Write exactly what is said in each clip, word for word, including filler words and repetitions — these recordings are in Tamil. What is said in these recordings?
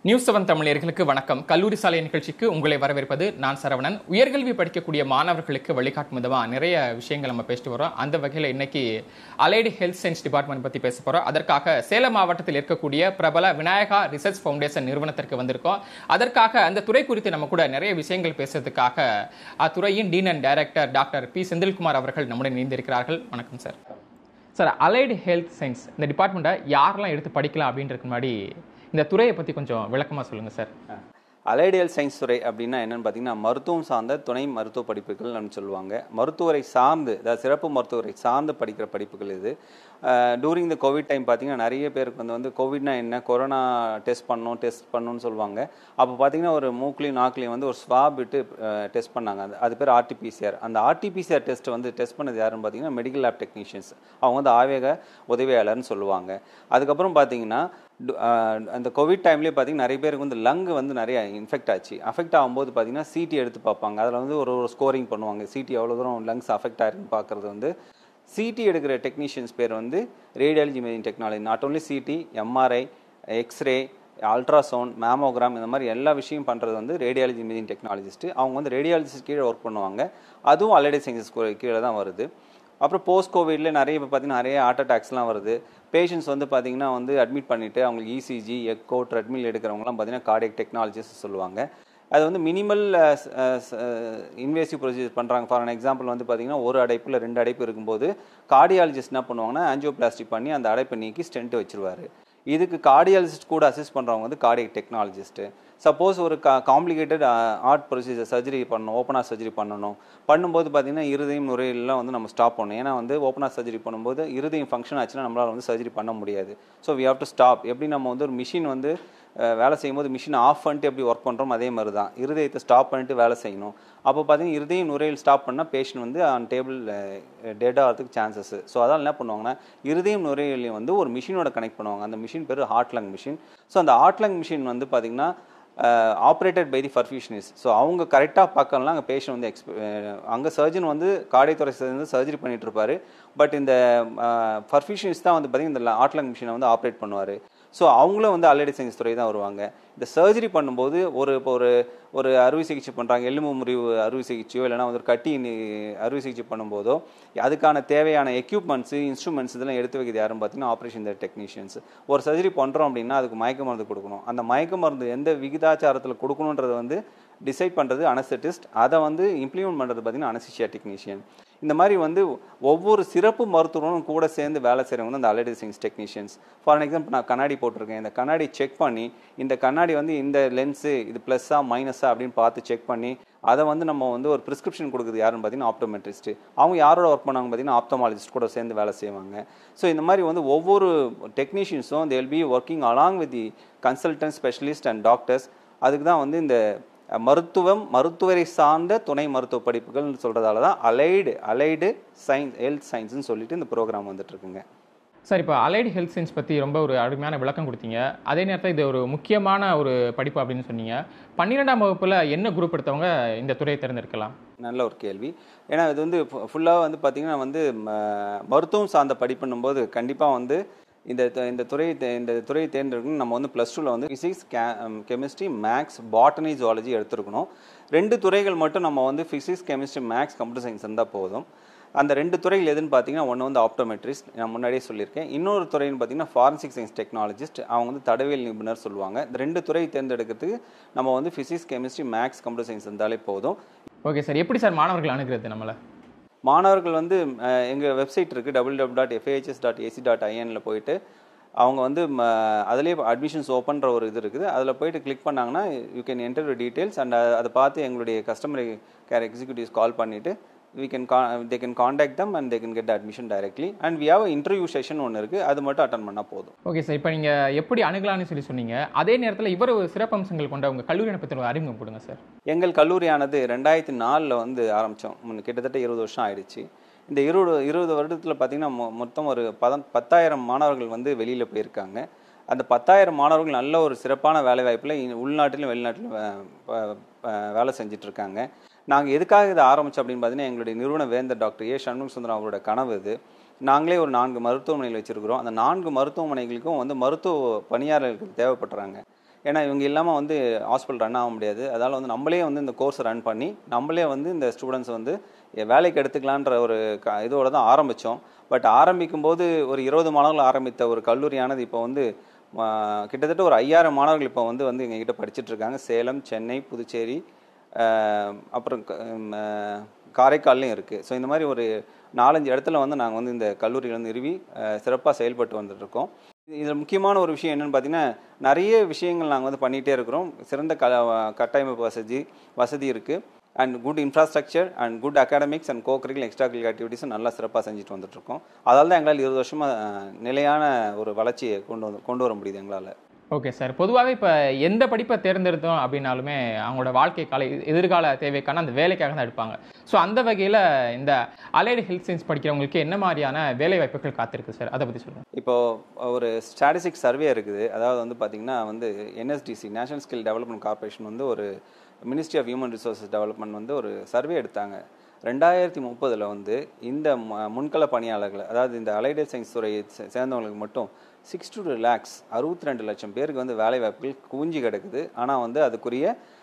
நியூஸ் செவன் தமிழர்களுக்கு வணக்கம். கல்லூரி சாலை நிகழ்ச்சிக்கு உங்களை வரவேற்பது நான் சரவணன். உயர்கல்வி படிக்கக்கூடிய மாணவர்களுக்கு வழிகாட்டும் விதமாக நிறைய விஷயங்கள் நம்ம பேசிட்டு வரோம். அந்த வகையில் இன்னைக்கு அலைடு ஹெல்த் சயின்ஸ் டிபார்ட்மெண்ட் பற்றி பேச போகிறோம். அதற்காக சேலம் மாவட்டத்தில் இருக்கக்கூடிய பிரபல விநாயகா ரிசர்ச் ஃபவுண்டேஷன் நிறுவனத்திற்கு வந்திருக்கோம். அதற்காக அந்த துறை குறித்து நம்ம கூட நிறைய விஷயங்கள் பேசுறதுக்காக அத்துறையின் dean and director doctor P Senthilkumar அவர்கள் நம்முடன் இணைந்திருக்கிறார்கள். வணக்கம் sir. Sir, allied health science இந்த டிபார்ட்மெண்ட்டை யாரெல்லாம் எடுத்து படிக்கலாம் அப்படின்றதுக்கு முன்னாடி இந்த துறையை பற்றி கொஞ்சம் விளக்கமாக சொல்லுங்கள் சார். அலைடு ஹெல்த் சயின்ஸ் துறை அப்படின்னா என்னென்னு பார்த்தீங்கன்னா, மருத்துவம் சார்ந்த துணை மருத்துவ படிப்புகள் அப்படின்னு சொல்லுவாங்க. மருத்துவரை சார்ந்து, அதாவது சிறப்பு மருத்துவரை சார்ந்து படிக்கிற படிப்புகள் இது. டூரிங் த கோவிட் டைம் பார்த்தீங்கன்னா நிறைய பேருக்கு வந்து வந்து கோவிட்னா என்ன, கொரோனா டெஸ்ட் பண்ணணும் டெஸ்ட் பண்ணணும்னு சொல்லுவாங்க. அப்போ பார்த்தீங்கன்னா ஒரு மூக்லையும் நாக்குலையும் வந்து ஒரு ஸ்வாப் விட்டு டெஸ்ட் பண்ணாங்க. அது அது பேர் ஆர்டிபிசிஆர். அந்த ஆர்டிபிசிஆர் டெஸ்ட் வந்து டெஸ்ட் பண்ணது யாருன்னு பார்த்தீங்கன்னா மெடிக்கல் லேப் டெக்னீஷியன்ஸ். அவங்க வந்து ஆவேக உதவியாளர்னு சொல்லுவாங்க. அதுக்கப்புறம் பார்த்தீங்கன்னா அந்த கோவிட் டைம்லேயே பார்த்தீங்கன்னா நிறைய பேருக்கு வந்து லங் வந்து நிறைய இன்ஃபெக்ட் ஆச்சு. அஃபெக்ட் ஆகும்போது பார்த்தீங்கன்னா சிடி எடுத்து பார்ப்பாங்க. அதில் வந்து ஒரு ஒரு ஸ்கோரிங் பண்ணுவாங்க. சிடி எவ்வளோ தூரம் லங்ஸ் அஃபெக்ட் ஆகிருக்குன்னு பார்க்குறது வந்து சிடி எடுக்கிற டெக்னீஷியன்ஸ் பேர் வந்து radiology imaging technology. Not only CT, MRI, x-ray, ultrasound, mammogram, இந்த மாதிரி எல்லா விஷயம் பண்ணுறது வந்து ரேடியாலஜி இமேஜிங் டெக்னாலஜிஸ்ட்டு. அவங்க வந்து ரேடியாலஜிஸ்ட் கீழே ஒர்க் பண்ணுவாங்க. அதுவும் அலைடு சயின்சஸ் கீழே தான் வருது. அப்புறம் போஸ்ட் கோவிட்ல நிறைய இப்போ பார்த்தீங்கன்னா நிறைய ஹார்ட் அட்டாக்ஸ்லாம் வருது. பேஷண்ட்ஸ் வந்து பார்த்தீங்கன்னா வந்து அட்மிட் பண்ணிவிட்டு அவங்களுக்கு இசிஜி, எக்கோ, ட்ரெட்மில் எடுக்கிறவங்களாம் பார்த்தீங்கன்னா கார்டியக் டெக்னாலஜிஸ்ட் சொல்லுவாங்க. அது வந்து மினிமல் இன்வேசிவ் ப்ரொசீஜர் பண்ணுறாங்க. ஃபார் அன் எக்ஸாம்பிள் வந்து பார்த்தீங்கன்னா ஒரு அடைப்பில் ரெண்டு அடைப்பு இருக்கும்போது கார்டியாலஜிஸ்ட் என்ன பண்ணுவாங்கன்னா ஆஞ்சியோபிளாஸ்டி பண்ணி அந்த அடைப்பை நீக்கி ஸ்டென்ட் வச்சுருவார். இதுக்கு கார்டியாலஜிஸ்ட் கூட அசிஸ்ட் பண்ணுறவங்க வந்து கார்டியக் டெக்னாலஜிஸ்ட்டு. சப்போஸ் ஒரு கா காம்ப்ளிகேட்டட் ஹார்ட் ப்ரொசீஜர் சர்ஜரி பண்ணணும், ஓப்பனாக சர்ஜரி பண்ணணும் பண்ணும்போது பார்த்தீங்கன்னா இருதயம் நுரையீரலாம் வந்து நம்ம ஸ்டாப் பண்ணணும். ஏன்னா வந்து ஓப்பனாக சர்ஜரி பண்ணும்போது இருதயம் ஃபங்க்ஷன் ஆச்சுன்னா நம்மளால் வந்து சர்ஜரி பண்ண முடியாது. So we have to stop. எப்படி நம்ம வந்து ஒரு மிஷின் வந்து வேலை செய்யும்போது மிஷின் ஆஃப் பண்ணிட்டு எப்படி ஒர்க் பண்ணுறோம் அதே மாதிரி தான் இருதயத்தை ஸ்டாப் பண்ணிட்டு வேலை செய்யணும். அப்போ பார்த்தீங்கன்னா இருதயம் நுரையீரல் ஸ்டாப் பண்ணால் பேஷண்ட் வந்து ஆன் டேபிள் டெட் ஆகிறதுக்கு சான்சஸ். ஸோ அதனால் என்ன பண்ணுவாங்கன்னா இருதயம் நுரையீரலையும் வந்து ஒரு மிஷினோட கனெக்ட் பண்ணுவாங்க. அந்த மிஷின் பேர் ஹார்ட் லங் மிஷின். ஸோ அந்த ஹார்ட் லங் மிஷின் வந்து பார்த்திங்கன்னா operated by the perfusionist. So அவங்க கரெக்டாக பார்க்கலாம். அங்கே பேஷண்ட் வந்து எக்ஸ்ப அங்கே சர்ஜன் வந்து கார்டியத்துறை வந்து சர்ஜரி பண்ணிட்டு இருப்பாரு. பட் இந்த பர்ஃபியூஷனிஸ்ட் தான் வந்து பார்த்திங்கன்னா இந்த ஹார்ட் லங் மிஷினை வந்து ஆப்ரேட் பண்ணுவார். ஸோ அவங்களும் வந்து அலைடு சயின்ஸ் துறை தான் வருவாங்க. இந்த சர்ஜரி பண்ணும்போது ஒரு இப்போ ஒரு ஒரு அறுவை சிகிச்சை பண்ணுறாங்க, எலும்பு முறிவு அறுவை சிகிச்சையோ இல்லைனா வந்து ஒரு கட்டி அறுவை சிகிச்சை பண்ணும்போதோ அதுக்கான தேவையான எக்யூப்மெண்ட்ஸு, இன்ஸ்ட்ருமெண்ட்ஸ் இதெல்லாம் எடுத்து வைக்கிறது யாருன்னு பார்த்தீங்கன்னா ஆப்ரேஷன் டெக்னீஷியன்ஸ். ஒரு சர்ஜரி பண்ணுறோம் அப்படின்னா அதுக்கு மயக்க மருந்து கொடுக்கணும். அந்த மயக்க மருந்து எந்த விகிதாச்சாரத்தில் கொடுக்கணுன்றதை வந்து டிசைட் பண்ணுறது அனஸ்தட்டிஸ்ட். அதை வந்து இம்ப்ளிமெண்ட் பண்ணுறது பார்த்தீங்கன்னா அனஸ்தீசியா டெக்னீஷியன். இந்த மாதிரி வந்து ஒவ்வொரு சிறப்பு மருத்துவரும் கூட சேர்ந்து வேலை செய்கிறவங்க வந்து அந்த allied science technicians. For example நான் கண்ணாடி போட்டிருக்கேன். இந்த கண்ணாடி செக் பண்ணி இந்த கண்ணாடி வந்து இந்த லென்ஸு இது ப்ளஸ்ஸா மைனஸா அப்படின்னு பார்த்து செக் பண்ணி அதை வந்து நம்ம வந்து ஒரு ப்ரிஸ்கிரிப்ஷன் கொடுக்குறது யாருன்னு பார்த்தீங்கன்னா ஆப்டோமெட்ரிஸ்ட்டு. அவங்க யாரோட ஒர்க் பண்ணாங்க பார்த்தீங்கன்னா ஆப்டமாலஜிஸ்ட் கூட சேர்ந்து வேலை செய்வாங்க. ஸோ இந்த மாதிரி வந்து ஒவ்வொரு டெக்னீஷியன்ஸும் they will be working along with the consultant, specialist and doctors. அதுக்கு தான் வந்து இந்த மருத்துவம் மருத்துவரை சார்ந்த துணை மருத்துவ படிப்புகள்னு சொல்கிறதால தான் அலைடு அலைடு சயின்ஸ் ஹெல்த் சயின்ஸ்னு சொல்லிட்டு இந்த ப்ரோக்ராம் வந்துட்டு இருக்குங்க. சார், இப்போ அலைடு ஹெல்த் சயின்ஸ் பற்றி ரொம்ப ஒரு அருமையான விளக்கம் கொடுத்தீங்க. அதே நேரத்தில் இது ஒரு முக்கியமான ஒரு படிப்பு அப்படின்னு சொன்னீங்க. பன்னிரெண்டாம் வகுப்பில் என்ன குரூப் எடுத்தவங்க இந்த துறையை தேர்ந்தெடுக்கலாம்? நல்ல ஒரு கேள்வி. ஏன்னா இது வந்து ஃபுல்லாக வந்து பார்த்திங்கன்னா வந்து மருத்துவம் சார்ந்த படிப்புன்னும் போது கண்டிப்பாக வந்து இந்த இந்த துறை இந்த துறையை தேர்ந்தெடுக்கணும். நம்ம வந்து ப்ளஸ் டூவில் வந்து ஃபிசிக்ஸ், கே கெமிஸ்ட்ரி, மேக்ஸ், பாட்டனி, ஜுவாலஜி எடுத்துருக்கணும். ரெண்டு துறைகள் மட்டும் நம்ம வந்து physics, chemistry, maths, computer science இருந்தால் போதும். அந்த ரெண்டு துறைகள் எதுன்னு பார்த்தீங்கன்னா ஒன்று வந்து ஆப்டோமெட்ரிஸ்ட், நான் முன்னாடியே சொல்லியிருக்கேன். இன்னொரு துறைன்னு பார்த்தீங்கன்னா ஃபாரன்சிக் சயின்ஸ் டெக்னாலஜிஸ்ட், அவங்க வந்து தடவியல் நிபுணர் சொல்லுவாங்க. இந்த ரெண்டு துறையை தேர்ந்தெடுக்கிறதுக்கு நம்ம வந்து physics, chemistry, maths, computer science இருந்தாலே போதும். ஓகே சார், எப்படி சார் மாணவர்கள் அணுகிறது? நம்மளை மாணவர்கள் வந்து எங்கள் வெப்சைட் இருக்குது W W dot FAHS dot AC dot ஐஎனில் போயிட்டு அவங்க வந்து அதிலே அட்மிஷன்ஸ் ஓப்பன்ற ஒரு இது இருக்குது. அதில் போயிட்டு கிளிக் பண்ணாங்கன்னா you can enter details and அதை பார்த்து எங்களுடைய கஸ்டமர் கேர் எக்ஸிக்யூட்டிவ்ஸ் கால் பண்ணிவிட்டு we can they can contact them and they can get the admission directly and we have an interview session ஒன்று இருக்குது. அது மட்டும் அட்டன் பண்ணால் போதும். ஓகே சார், இப்போ நீங்கள் எப்படி அணுகலான்னு சொல்லி சொன்னீங்க. அதே நேரத்தில் இவர் சிறப்பம்சங்கள் கொண்ட உங்கள் கல்லூரியை பற்றி அறிமுகம் கொடுங்க சார். எங்கள் கல்லூரியானது ரெண்டாயிரத்தி நாலில் வந்து ஆரம்பித்தோம். கிட்டத்தட்ட இருபது வருஷம் ஆயிடுச்சு. இந்த இருபது இருபது வருடத்தில் பார்த்திங்கன்னா மொ மொத்தம் ஒரு பத பத்தாயிரம் மாணவர்கள் வந்து வெளியில் போயிருக்காங்க. அந்த பத்தாயிரம் மாணவர்கள் நல்ல ஒரு சிறப்பான வேலை வாய்ப்பில் உள்நாட்டிலும் வெளிநாட்டிலும் வேலை செஞ்சிட்ருக்காங்க. நாங்கள் எதுக்காக இதை ஆரம்பித்தோம் அப்படின்னு பார்த்தீங்கன்னா எங்களுடைய நிறுவன வேந்தர் டாக்டர் ஏ சண்முக சுந்தரம் அவரோட கனவு இது. நாங்களே ஒரு நான்கு மருத்துவமனைகள் வச்சுருக்கிறோம். அந்த நான்கு மருத்துவமனைகளுக்கும் வந்து மருத்துவ பணியாளர்கள் தேவைப்படுறாங்க. ஏன்னா இவங்க இல்லாமல் வந்து ஹாஸ்பிட்டல் ரன் ஆக முடியாது. அதனால் வந்து நம்மளே வந்து இந்த கோர்ஸ் ரன் பண்ணி நம்மளே வந்து இந்த ஸ்டூடெண்ட்ஸ் வந்து வேலைக்கு எடுத்துக்கலான்ற ஒரு க இதோட தான் ஆரம்பித்தோம். பட் ஆரம்பிக்கும் போது ஒரு இருபது மாணவர்கள் ஆரம்பித்த ஒரு கல்லூரியானது இப்போ வந்து கிட்டத்தட்ட ஒரு ஐயாயிரம் மாணவர்கள் இப்போ வந்து வந்து எங்ககிட்ட படிச்சுட்டு இருக்காங்க. சேலம், சென்னை, புதுச்சேரி, அப்புறம் காரைக்கால்லையும் இருக்குது. ஸோ இந்த மாதிரி ஒரு நாலஞ்சு இடத்துல வந்து நாங்கள் வந்து இந்த கல்லூரியில் வந்து நிறுவி சிறப்பாக செயல்பட்டு வந்துட்டுருக்கோம். இதில் முக்கியமான ஒரு விஷயம் என்னென்னு பார்த்தீங்கன்னா, நிறைய விஷயங்கள் நாங்கள் வந்து பண்ணிகிட்டே இருக்கிறோம். சிறந்த க கட்டமைப்பு வசதி வசதி இருக்குது. And good infrastructure and good academics and co curricular extra curricular ஆக்டிவிட்டீஸும் நல்லா சிறப்பாக செஞ்சுட்டு வந்துட்டுருக்கோம். அதால் தான் எங்களால் இருபது வருஷமாக நிலையான ஒரு வளர்ச்சியை கொண்டு வந்து கொண்டு வர முடியுது எங்களால். Okay sir. பொதுவாகவே இப்போ எந்த படிப்பை தேர்ந்தெடுத்தோம் அப்படின்னாலுமே அவங்களோட வாழ்க்கை கால எதிர்கால தேவைக்கான அந்த வேலைக்காக தான் எடுப்பாங்க. ஸோ அந்த வகையில் இந்த அலைடு ஹெல்த் சயின்ஸ் படிக்கிறவங்களுக்கு என்ன மாதிரியான வேலை வாய்ப்புகள் காத்திருக்கு சார், அதை பற்றி சொல்லுங்கள். இப்போது ஒரு ஸ்டாட்டிஸ்டிக்ஸ் சர்வே இருக்குது. அதாவது வந்து பார்த்திங்கன்னா வந்து N S D C National Skill Development Corporation வந்து ஒரு Ministry of Human Resources Development வந்து ஒரு சர்வே எடுத்தாங்க. ரெண்டாயிரத்தி முப்பதில் வந்து இந்த முன்கள பணியாளர்கள், அதாவது இந்த அலைடு சயின்ஸ் துறையை சேர்ந்தவங்களுக்கு மட்டும் சிக்ஸ் டு லேக்ஸ் அறுபத்தி ரெண்டு லட்சம் பேருக்கு வந்து வேலை வாய்ப்புகள் குவிஞ்சி கிடக்குது. ஆனால் வந்து அதுக்குரிய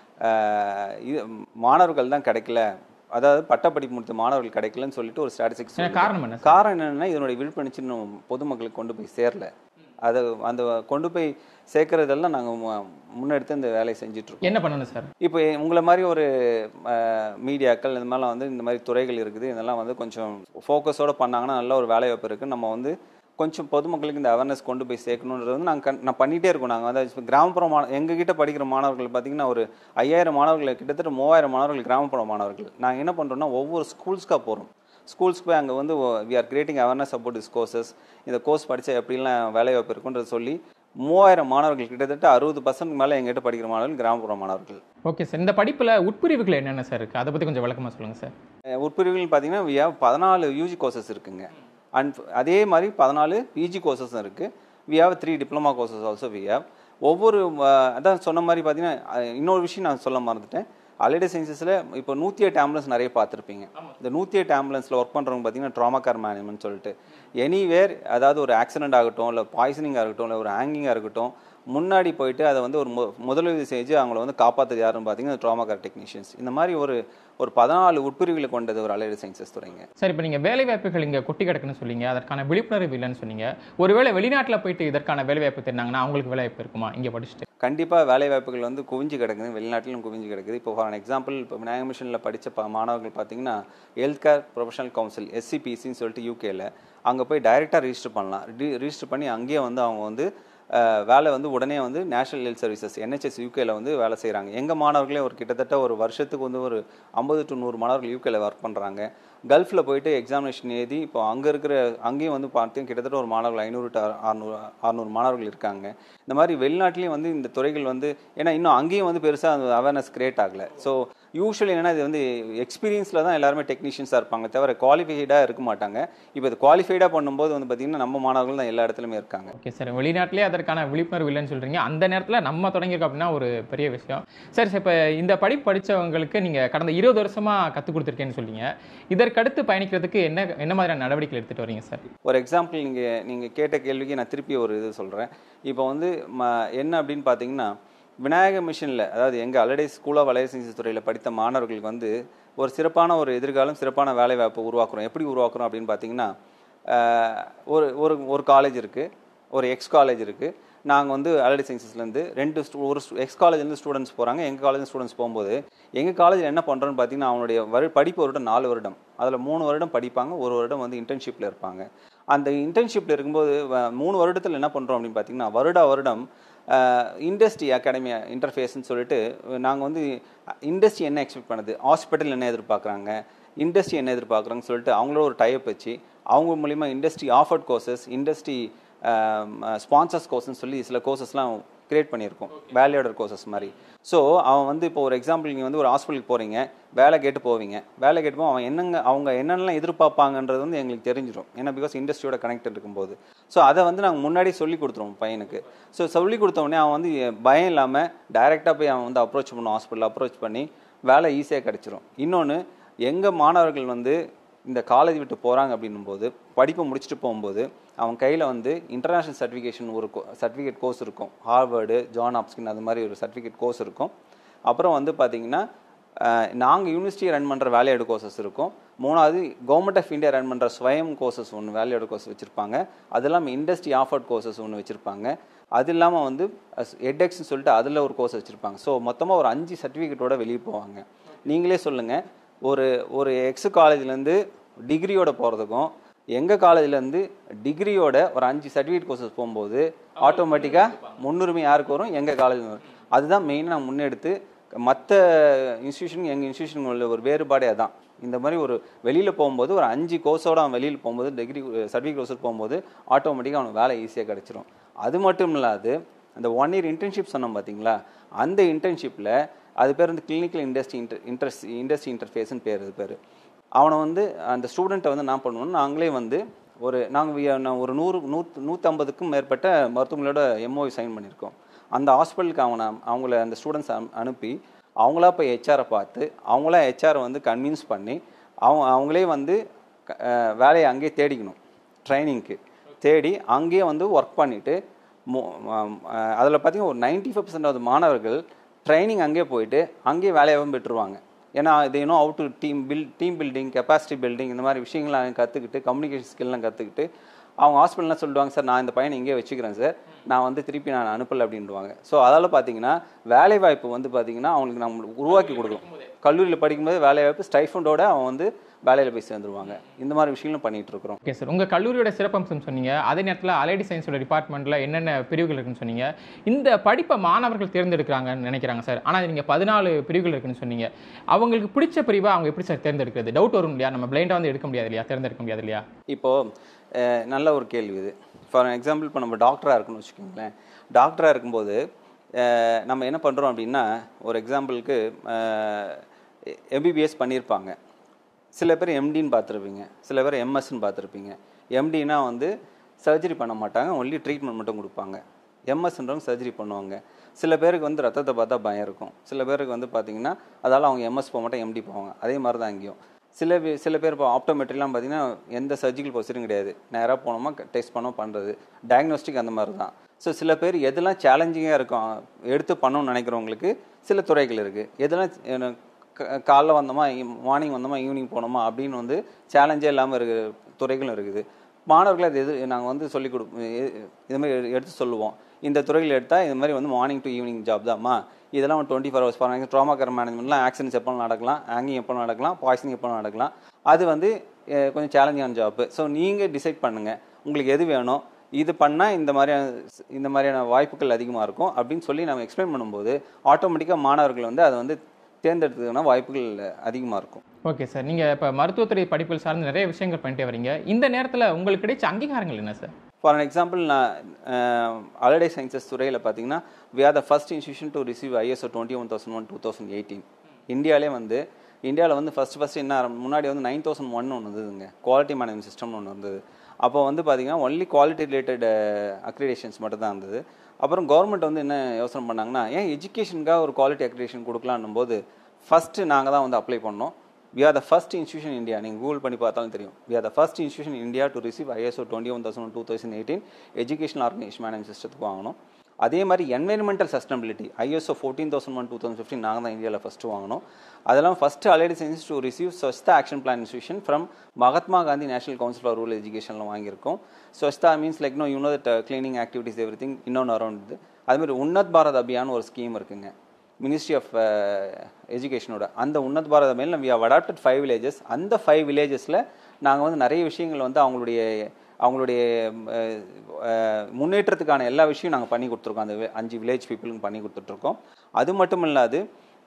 இது மாணவர்கள் தான் கிடைக்கல, அதாவது பட்டப்படிப்பு முடித்த மாணவர்கள் கிடைக்கலன்னு சொல்லிட்டு ஒரு ஸ்டாட்டிஸ்டிக்ஸ். காரணம் என்ன? காரணம் என்னென்னா இதனுடைய விழிப்புணர்ச்சி இன்னும் பொதுமக்களுக்கு கொண்டு போய் சேரல. அதை அந்த கொண்டு போய் சேர்க்கறதெல்லாம் நாங்கள் முன்னெடுத்து இந்த வேலையை செஞ்சிட்ருக்கோம். என்ன பண்ணணும் சார்? இப்போ உங்களை மாதிரி ஒரு மீடியாக்கள் இந்த மாதிரிலாம் வந்து இந்த மாதிரி துறைகள் இருக்குது, இதெல்லாம் வந்து கொஞ்சம் ஃபோக்கஸோடு பண்ணாங்கன்னா நல்ல ஒரு வேலை வாய்ப்பு இருக்குது. நம்ம வந்து கொஞ்சம் பொதுமக்களுக்கு இந்த அவேர்னஸ் கொண்டு போய் சேர்க்கணுன்றது வந்து நாங்கள் நான் பண்ணிகிட்டே இருக்கோம். நாங்கள் வந்து கிராமப்புற மாணவ எங்ககிட்ட படிக்கிற மாணவர்கள் பார்த்திங்கன்னா ஒரு ஐயாயிரம் மாணவர்கள், கிட்டத்தட்ட மூவாயிரம் மாணவர்கள் கிராமப்புற மாணவர்கள். நாங்கள் என்ன பண்ணுறோன்னா ஒவ்வொரு ஸ்கூல்ஸ்க்காக போகிறோம். ஸ்கூல்ஸ்க்கு போய் அங்கே வந்து we are creating awareness about this courses, இந்த கோர்ஸ் படித்தா எப்படிலாம் வேலைவாய்ப்பு இருக்குன்றது சொல்லி மூவாயிரம் மாணவர்கள், கிட்டத்தட்ட அறுபது பர்சன்ட் மேலே எங்கிட்ட படிக்கிற மாணவர்கள் கிராமப்புற மாணவர்கள். Okay sir. இந்த படிப்பில் உட்பிரிவுகள் என்னென்ன சார் இருக்குது, அதை பற்றி கொஞ்சம் விளக்கமாக சொல்லுங்கள் சார். உட்பிரிவுகள் பார்த்தீங்கன்னா வி ஹேவ் பதினாலு யூஜி கோர்சஸ் இருக்குங்க. அண்ட் அதே மாதிரி பதினாலு பிஜி கோர்சஸும் இருக்குது. We have three diploma courses also we have. ஒவ்வொரு அதான் சொன்ன மாதிரி பார்த்தீங்கன்னா இன்னொரு விஷயம் நான் சொல்ல மறந்துட்டேன். அலைடு சயின்சஸில் இப்போ நூற்றி எட்டு ஆம்புலன்ஸ் நிறைய பார்த்துருப்பீங்க. இந்த நூற்றி எட்டு ஆம்புலன்ஸில் ஒர்க் பண்ணுறவங்க பார்த்தீங்கன்னா ட்ராமா கேர் மேனேஜ்மெண்ட் சொல்லிட்டு எனிவேர், அதாவது ஒரு ஆக்சிடென்ட் ஆகட்டும், இல்லை பாய்சனிங்காக இருக்கட்டும், இல்லை ஒரு ஹேங்கிங்காக இருக்கட்டும், முன்னாடி போயிட்டு அதை வந்து ஒரு முதலுதவி செஞ்சு அவங்கள வந்து காப்பாற்றுறது யாருன்னு பார்த்தீங்கன்னா ட்ராமா கேர் டெக்னீஷியன்ஸ். இந்த மாதிரி ஒரு ஒரு பதினாலு உட்பிரிவுகளை கொண்டது ஒரு அலைடு சயின்சஸ் துறைங்க. சார், இப்போ நீங்கள் வேலை வாய்ப்புகள் இங்கே கொட்டி கிடக்குன்னு சொன்னீங்க, அதற்கான விழிப்புணர்வு இல்லைன்னு சொன்னீங்க. ஒருவேளை வெளிநாட்டில் போயிட்டு இதற்கான வேலை வாய்ப்பு தெரிஞ்சாங்கன்னா அவங்களுக்கு வேலை வாய்ப்பு இருக்குமா இங்கே படிச்சுட்டு? கண்டிப்பாக வேலை வாய்ப்புகள் வந்து குவிஞ்சு கிடக்குது, வெளிநாட்டிலும் குவிஞ்சு கிடக்குது. இப்போ ஃபார் எக்ஸாம்பிள் இப்போ விநாயக மிஷனில் படித்த ப மாணவர்கள் பார்த்தீங்கன்னா ஹெல்த் கேர் ப்ரொஃபஷனல் கவுன்சில் எஸ்சிபிசின்னு சொல்லிட்டு யூகேல அங்கே போய் டைரெக்டாக ரிஜிஸ்டர் பண்ணலாம். ரி ரிஜிஸ்டர் பண்ணி அங்கேயே வந்து அவங்க வந்து வேலை வந்து உடனே வந்து நேஷனல் ஹெல்த் சர்வீசஸ் என்ஹெச்எஸ் யூகேல வந்து வேலை செய்கிறாங்க. எங்கள் மாணவர்களே ஒரு கிட்டத்தட்ட ஒரு வருஷத்துக்கு வந்து ஒரு ஐம்பது டு நூறு மாணவர்கள் யூகேல ஒர்க் பண்ணுறாங்க. கல்ஃபில் போயிட்டு எக்ஸாமினேஷன் எழுதி இப்போ அங்கே இருக்கிற அங்கேயும் வந்து பார்த்தீங்கன்னா கிட்டத்தட்ட ஒரு மாணவர்கள் ஐநூறு டு அறுநூறு அறுநூறு மாணவர்கள் இருக்காங்க. இந்த மாதிரி வெளிநாட்டிலையும் வந்து இந்த துறைகள் வந்து ஏன்னா இன்னும் அங்கேயும் வந்து பெருசாக அந்த அவேர்னஸ் கிரியேட் ஆகலை. ஸோ யூஸ்வலி என்னன்னா இது வந்து எக்ஸ்பீரியன்ஸில் தான் எல்லாருமே டெக்னீஷியன்ஸாக இருப்பாங்க, தவிர குவாலிஃபைடாக இருக்க மாட்டாங்க. இப்போ இது குவாலிஃபைடாக பண்ணும்போது வந்து பார்த்தீங்கன்னா நம்ம மாணவர்கள் தான் எல்லா இடத்துலையுமே இருக்காங்க. ஓகே சார், வெளிநாட்டிலே அதற்கான விழிப்புணர்வு இல்லைன்னு சொல்கிறீங்க, அந்த நேரத்தில் நம்ம தொடங்கியிருக்கோம் அப்படின்னா ஒரு பெரிய விஷயம். சரி சார், இப்போ இந்த படிப்பு படித்தவங்களுக்கு நீங்கள் கடந்த இருபது வருஷமாக கற்றுக் கொடுத்துருக்கேன்னு சொல்லிங்க, இதற்கடுத்து பயணிக்கிறதுக்கு என்ன என்ன மாதிரியான நடவடிக்கை எடுத்துகிட்டு வரீங்க சார்? ஒரு எக்ஸாம்பிள் நீங்கள் நீங்கள் கேட்ட கேள்விக்கு நான் திருப்பி ஒரு இது சொல்கிறேன். இப்போ வந்து ம என்ன அப்படின்னு பார்த்தீங்கன்னா விநாயக மிஷனில், அதாவது எங்கள் allied school of allied sciences துறையில் படித்த மாணவர்களுக்கு வந்து ஒரு சிறப்பான ஒரு எதிர்காலம், சிறப்பான வேலை வாய்ப்பு உருவாக்குறோம். எப்படி உருவாக்குறோம் அப்படின்னு பார்த்தீங்கன்னா ஒரு ஒரு ஒரு காலேஜ் இருக்குது, ஒரு எக்ஸ் காலேஜ் இருக்குது. நாங்கள் வந்து அலைடு சயின்சஸ்லேருந்து ரெண்டு ஒரு எக்ஸ் காலேஜ்லேருந்து ஸ்டூடெண்ட்ஸ் போகிறாங்க, எங்கள் காலேஜ் ஸ்டூடெண்ட்ஸ் போகும்போது எங்கள் காலேஜில் என்ன பண்ணுறோன்னு பார்த்தீங்கன்னா அவனுடைய வரு படிப்பு வருடம் நாலு வருடம், அதில் மூணு வருடம் படிப்பாங்க, ஒரு வருடம் வந்து இன்டர்ன்ஷிப்பில் இருப்பாங்க. அந்த இன்டர்ன்ஷிப்பில் இருக்கும்போது மூணு வருடத்தில் என்ன பண்ணுறோம் அப்படின்னு பார்த்தீங்கன்னா வருட வருடம் இண்டஸ்ட்ரி அகாடமி இன்டர்ஃபேஸ்ன்னு சொல்லிட்டு நாங்கள் வந்து இண்டஸ்ட்ரி என்ன எக்ஸ்பெக்ட் பண்ணுது, ஹாஸ்பிட்டல் என்ன எதிர்பார்க்குறாங்க, இண்டஸ்ட்ரி என்ன எதிர்பார்க்குறாங்கன்னு சொல்லிட்டு அவங்களோட ஒரு டைப் வச்சு அவங்க மூலிமா industry offered courses, industry sponsors கோர்ஸ்ன்னு சொல்லி சில கோர்சஸ்லாம் கிரியேட் பண்ணியிருக்கோம், வேல்யூ ஆடர் கோர்சஸ் மாதிரி. ஸோ அவன் வந்து இப்போ ஒரு எக்ஸாம்பிள் நீங்கள் வந்து ஒரு ஹாஸ்பிட்டலுக்கு போகிறீங்க, வேலை கேட்டு போவீங்க, வேலை கேட்டு போவோம், அவன் என்னங்க அவங்க என்னென்னலாம் எதிர்பார்ப்பாங்கன்றது வந்து எங்களுக்கு தெரிஞ்சிடும், ஏன்னா பிகாஸ் இண்டஸ்ட்ரியோட கனெக்ட் இருக்கும்போது. ஸோ அதை வந்து நாங்கள் முன்னாடி சொல்லி கொடுத்துருவோம் பையனுக்கு. ஸோ சொல்லி கொடுத்தோடனே அவன் வந்து பயம் இல்லாமல் டைரெக்டாக போய் அவன் வந்து அப்ரோச் பண்ணுவான், ஹாஸ்பிட்டல் அப்ரோச் பண்ணி வேலை ஈஸியாக கிடச்சிரும். இன்னொன்று, எங்கள் மாணவர்கள் வந்து இந்த காலேஜ் விட்டு போகிறாங்க அப்படின்னும் போது படிப்பை முடிச்சுட்டு போகும்போது அவன் கையில் வந்து இன்டர்நேஷ்னல் சர்டிஃபிகேஷன் ஒரு சர்டிஃபிகேட் கோர்ஸ் இருக்கும். ஹார்வர்டு, ஜான் ஹாப்கின்ஸ் அது மாதிரி ஒரு சர்டிஃபிகேட் கோர்ஸ் இருக்கும். அப்புறம் வந்து பார்த்திங்கன்னா நாங்கள் யூனிவர்சிட்டி ரன் பண்ணுற வேல்யூடு கோர்சஸ் இருக்கும். மூணாவது கவர்மெண்ட் ஆஃப் இந்தியா ரன் பண்ணுற ஸ்வயம் கோர்சஸ் ஒன்று வேல்யூடு கோர்ஸ் வச்சுருப்பாங்க. அது இல்லாமல் இண்டஸ்ட்ரி ஆஃபர்ட் கோர்சஸ் ஒன்று வச்சுருப்பாங்க. அது இல்லாமல் வந்து எட்எக்ஸ்ன்னு சொல்லிட்டு அதில் ஒரு கோர்ஸ் வச்சுருப்பாங்க. ஸோ மொத்தமாக ஒரு அஞ்சு சர்டிஃபிகேட்டோட வெளியே போவாங்க. நீங்களே சொல்லுங்கள், ஒரு ஒரு எக்ஸு காலேஜ்லேருந்து டிகிரியோட போகிறதுக்கும் எங்கள் காலேஜ்லேருந்து டிகிரியோட ஒரு அஞ்சு சர்டிஃபிகேட் கோர்சஸ் போகும்போது ஆட்டோமேட்டிக்காக முன்னுரிமை யாருக்கு வரும்? எங்கள் காலேஜ் வரும். அதுதான் மெயினாக முன்னெடுத்து மற்ற இன்ஸ்டியூஷன் எங்கள் இன்ஸ்டியூஷன் உள்ள ஒரு வேறுபாடே அதான். இந்த மாதிரி ஒரு வெளியில் போகும்போது ஒரு அஞ்சு கோர்ஸோடு அவன் வெளியில் போகும்போது டிகிரி சர்டிஃபிகேட் கோர்ஸில் போகும்போது ஆட்டோமேட்டிக்காக அவனுக்கு வேலை ஈஸியாக கிடச்சிரும். அது மட்டும் இல்லாது அந்த ஒன் இயர் இன்டர்ன்ஷிப் சொன்னோம் பார்த்தீங்களா, அந்த இன்டர்ன்ஷிப்பில் அது பேர் வந்து clinical industry inter interest industry இன்டர்ஃபேஸ்ன்னு பேர். அது பேர் அவனை வந்து அந்த ஸ்டூடெண்ட்டை வந்து நான் பண்ணுவோம், நாங்களே வந்து ஒரு நாங்கள் ஒரு நூறு நூற்று நூற்றம்பதுக்கும் மேற்பட்ட மருத்துவங்களோட எம்ஓஐ சைன் பண்ணியிருக்கோம். அந்த ஹாஸ்பிட்டலுக்கு அவனை அவங்கள அந்த ஸ்டூடெண்ட்ஸ் அனுப்பி அவங்களா போய் ஹெச்ஆரை பார்த்து அவங்களா ஹெச்ஆரை வந்து கன்வின்ஸ் பண்ணி அவங்க அவங்களே வந்து வேலையை அங்கேயே தேடிக்கணும். ட்ரைனிங்க்கு தேடி அங்கேயே வந்து ஒர்க் பண்ணிவிட்டு அதில் பார்த்திங்கன்னா ஒரு நைன்டி ஃபைவ் பர்சன்ட் ஆஃப் மாணவர்கள் ட்ரைனிங் அங்கேயே போயிட்டு அங்கேயே வேலையாகவும் பெற்றுருவாங்க. ஏன்னா இது இன்னும் out to team bill team building, capacity building இந்த மாதிரி விஷயங்கள்லாம் கற்றுக்கிட்டு கம்யூனிகேஷன் ஸ்கில்லாம் கற்றுக்கிட்டு அவங்க ஹாஸ்பிட்டல்லாம் சொல்லுவாங்க, சார் நான் இந்த பையனை இங்கே வச்சுக்கிறேன் சார், நான் வந்து திருப்பி நான் அனுப்பலை அப்படின்டுவாங்க. ஸோ அதால் பார்த்தீங்கன்னா வேலைவாய்ப்பு வந்து பார்த்தீங்கன்னா அவங்களுக்கு நம்ம உருவாக்கி கொடுக்கணும். கல்லூரியில் படிக்கும்போது வேலைவாய்ப்பு ஸ்டைஃபண்டோட அவன் வந்து வேலையில் போய் சேர்ந்துருவாங்க. இந்த மாதிரி விஷயங்களும் பண்ணிகிட்டு இருக்கிறோம். ஓகே சார், உங்கள் கல்லூரியோட சிறப்பம்சம் சொன்னீங்க. அதே நேரத்தில் அலைடி சயின்ஸோட டிபார்ட்மெண்ட்டில் என்னென்ன பிரிவுகள் இருக்குன்னு சொன்னீங்க. இந்த படிப்பை மாணவர்கள் தேர்ந்தெடுக்கிறாங்கன்னு நினைக்கிறாங்க சார். ஆனால் நீங்கள் பதினாலு பிரிவுகள் இருக்குன்னு சொன்னீங்க. அவங்களுக்கு பிடிச்ச பிரிவை அவங்க எப்படி சார் தேர்ந்தெடுக்கிறது? டவுட் வரும் இல்லையா? நம்ம பிளைண்டாக வந்து எடுக்க முடியாது இல்லையா, தேர்ந்தெடுக்க முடியாது இல்லையா? இப்போது நல்ல ஒரு கேள்வி இது. ஃபார் எக்ஸாம்பிள் இப்போ நம்ம டாக்டராக இருக்குன்னு வச்சுக்கோங்களேன். டாக்டராக இருக்கும்போது நம்ம என்ன பண்ணுறோம் அப்படின்னா, ஒரு எக்ஸாம்பிளுக்கு எம்பிபிஎஸ் பண்ணியிருப்பாங்க, சில பேர் எம்டின்னு பார்த்துருப்பீங்க, சில பேர் எம்எஸ்ன்னு பார்த்துருப்பீங்க. எம்டினா வந்து சர்ஜரி பண்ண மாட்டாங்க, ஒன்லி ட்ரீட்மெண்ட் மட்டும் கொடுப்பாங்க. எம்எஸ்ன்றவங்க சர்ஜரி பண்ணுவாங்க. சில பேருக்கு வந்து ரத்தத்தை பார்த்தா பயம் இருக்கும், சில பேருக்கு வந்து பார்த்திங்கன்னா அதால் அவங்க எம்எஸ் போக மாட்டாங்க, எம்டி போவாங்க. அதே மாதிரி தான் அங்கேயும் சில சில பேர் இப்போ ஆப்டோமெட்ரிலாம் பார்த்திங்கன்னா எந்த சர்ஜிக்கல் ப்ரொசீஜரும் கிடையாது, நேராக போனோமா டெஸ்ட் பண்ணோம் பண்ணுறது, டயக்னோஸ்டிக் அந்த மாதிரி தான். ஸோ சில பேர் எதெல்லாம் சேலஞ்சிங்காக இருக்கும் எடுத்து பண்ணணும்னு நினைக்கிறவங்களுக்கு சில துறைகள் இருக்குது. எதெல்லாம் காலைல வந்தோமா மார்னிங் வந்தோமா ஈவினிங் போனோமா அப்படின்னு வந்து சேலஞ்சே இல்லாமல் இருக்கிற துறைகளும் இருக்குது. மாணவர்களை அது எது நாங்கள் வந்து சொல்லிக் கொடுப்போம், இது மாதிரி எடுத்து சொல்லுவோம். இந்த துறைகள் எடுத்தால் இது மாதிரி வந்து மார்னிங் டு ஈவினிங் ஜாப் தான்மா, இதெல்லாம் ஒரு twenty four hours for trauma care மேனேஜ்மெண்ட்லாம் ஆக்சிடென்ட்ஸ் எப்போ நடக்கலாம், ஆங்கிங் எப்போ நடக்கலாம், பாய்சனிங் எப்போ நடக்கலாம். அது வந்து கொஞ்சம் சேலஞ்சான ஜாப்பு. ஸோ நீங்கள் டிசைட் பண்ணுங்கள் உங்களுக்கு எது வேணும், இது பண்ணால் இந்த மாதிரியான இந்த மாதிரியான வாய்ப்புகள் அதிகமாக இருக்கும் அப்படின்னு சொல்லி நம்ம எக்ஸ்பிளைன் பண்ணும்போது ஆட்டோமேட்டிக்காக மாணவர்கள் வந்து அதை வந்து தேர்ந்தெடுத்ததுன்னா வாய்ப்புகள் அதிகமாக இருக்கும். ஓகே சார், நீங்கள் இப்போ மருத்துவத்துறை படிப்புகள் சார்ந்து நிறைய விஷயங்கள் பண்ணிட்டே வரீங்க. இந்த நேரத்தில் உங்களுக்கு கிடைச்ச அங்கீகாரங்கள் என்ன சார்? ஃபார் எக்ஸாம்பிள் நான் அலைடி சயின்சஸ் துறையில் பார்த்தீங்கன்னா we are the first institution to receive ISO twenty one thousand one two thousand eighteen இந்தியாவிலே வந்து இந்தியாவில் வந்து ஃபஸ்ட் ஃபஸ்ட்டு என்ன முன்னாடி வந்து நைன் தௌசண்ட் ஒன் ஒன்று வந்ததுங்க, குவாலிட்டி மேனேஜ்மெண்ட் சிஸ்டம்னு ஒன்று வந்தது. அப்போ வந்து பார்த்திங்கன்னா ஒன்லி குவாலிட்டி ரிலேட்டட் அக்ரிடேஷன்ஸ் மட்டும் தான் இருந்தது. அப்புறம் கவர்மெண்ட் வந்து என்ன யோசனை பண்ணாங்கன்னா, ஏன் எஜுகேஷனுக்காக ஒரு குவாலிட்டி அக்ரிடேஷன் கொடுக்கலான்னும் போது ஃபஸ்ட்டு நாங்கள் தான் வந்து அப்ளை பண்ணோம். We are the first institution in India. நீங்கள் கூகுள் பண்ணி பார்த்தாலும் தெரியும். We are the first institution in India to receive I S O twenty one thousand two thousand eighteen Educational Organization Management சிஸ்டத்துக்கு வாங்கணும். அதே மாதிரி environmental sustainability I S O fourteen thousand one two thousand fifteen நாங்கள் தான் இந்தியாவில் ஃபஸ்ட்டு வாங்கினோம். அதெல்லாம் first allied science to receive Swachhta action plan institution from Mahatma Gandhi National Council for Rural எஜுகேஷனில் வாங்கியிருக்கோம். Swachhta means like no you know that cleaning activities everything இன்னொன்று அரௌண்ட் இது. அதுமாதிரி உன்னத் பாரத் அபியான் ஒரு ஸ்கீம் இருக்குங்க, மினிஸ்ட்ரி ஆஃப் எஜுகேஷனோட. அந்த உன்னத் பாரத மேல் we have adopted five villages. அந்த ஃபைவ் வில்லேஜஸில் நாங்கள் வந்து நிறைய விஷயங்கள் வந்து அவங்களுடைய அவங்களுடைய முன்னேற்றத்துக்கான எல்லா விஷயம் நாங்கள் பண்ணி கொடுத்துருக்கோம். அந்த அஞ்சு வில்லேஜ் பீப்புளுக்கு பண்ணி கொடுத்துட்ருக்கோம். அது மட்டும் இல்லாது